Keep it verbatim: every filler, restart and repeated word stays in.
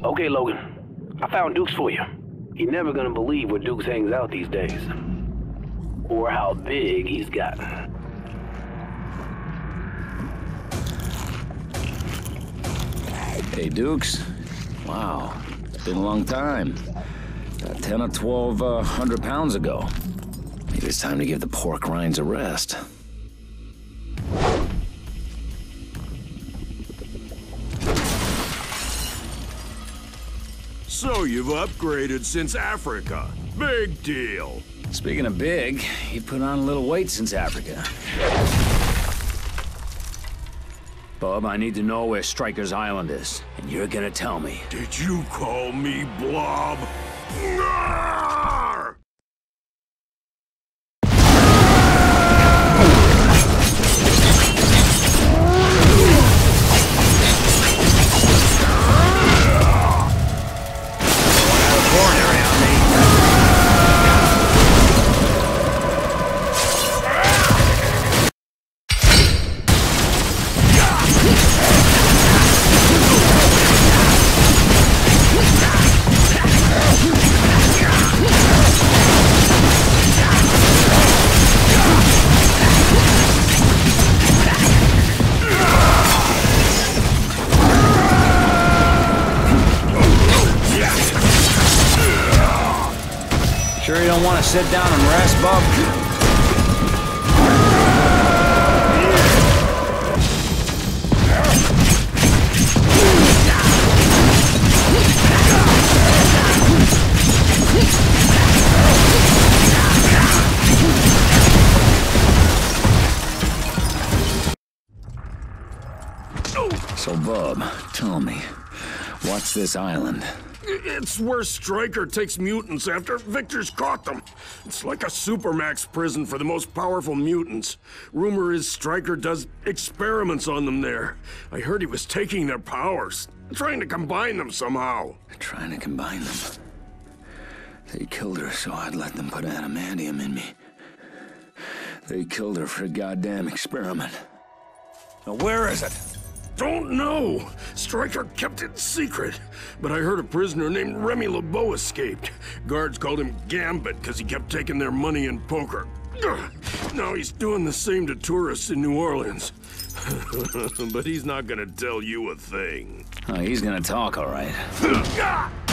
Okay, Logan. I found Dukes for you. You're never gonna believe where Dukes hangs out these days. Or how big he's gotten. Hey, Dukes. Wow. It's been a long time. About ten or twelve uh, hundred pounds ago. Maybe it's time to give the pork rinds a rest. So you've upgraded since Africa. Big deal. Speaking of big, you put on a little weight since Africa. Bub, I need to know where Stryker's Island is, and you're gonna tell me. Did you call me Blob? Arr! Sure you don't want to sit down and rest, Bub? So, Bub, tell me, what's this island? It's where Stryker takes mutants after Victor's caught them. It's like a supermax prison for the most powerful mutants. Rumor is Stryker does experiments on them there. I heard he was taking their powers, trying to combine them somehow. Trying to combine them. They killed her so I'd let them put adamantium in me. They killed her for a goddamn experiment. Now where is it? Don't know. Stryker kept it secret. But I heard a prisoner named Remy LeBeau escaped. Guards called him Gambit because he kept taking their money in poker. Now he's doing the same to tourists in New Orleans. But he's not gonna tell you a thing. Oh, he's gonna talk, all right.